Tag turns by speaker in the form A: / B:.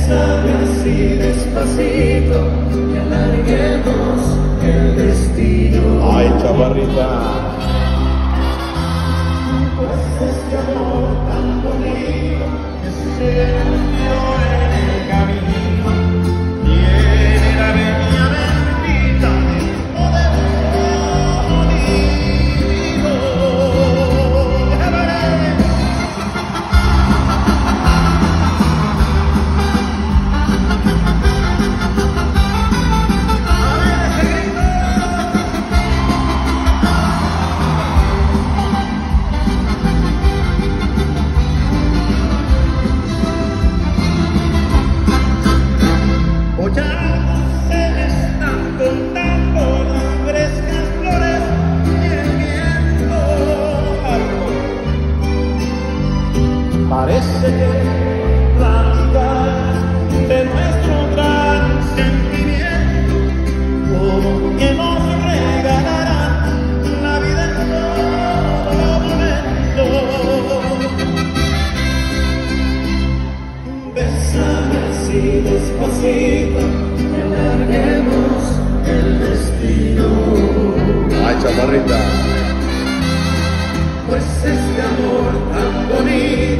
A: Bésame así despacito y alarguemos el destino.
B: Ay, chaparrita.
A: Pues este amor tan bonito que se hundió en el camino tiene la venia bendita del poder divino. Parece que la mitad de nuestro gran sentimiento que nos regalará la vida en todo momento. Bésame así despacito y alarguemos el destino.
B: Ay, chaparrita.
A: Pues este amor tan bonito